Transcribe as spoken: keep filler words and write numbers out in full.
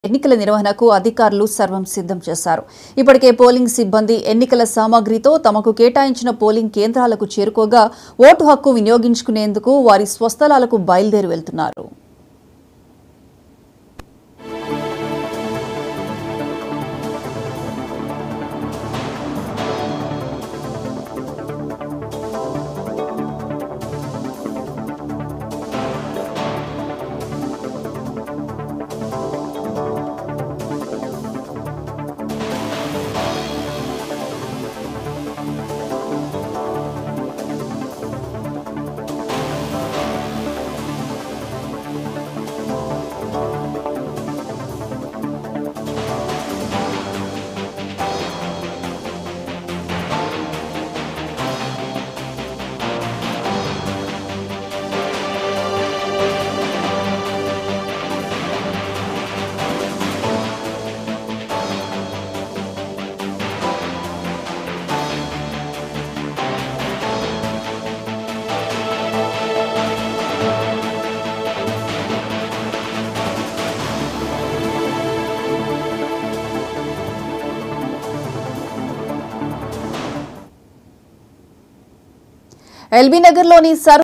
ఎన్నికల నిర్వహణకు అధికారులు సర్వం సిద్ధం చేశారు. ఇప్పటికే పోలింగ్ సిబ్బంది ఎన్నికల సామగ్రితో తమకు కేటాయించిన పోలింగ్ కేంద్రాలకు చేరుకోగా ఓటు హక్కు వినియోగించుకునేందుకు వారి స్వస్థలాలకు బయలుదేరి వెళ్తున్నారు. ఎల్బీ నగర్లోని సర్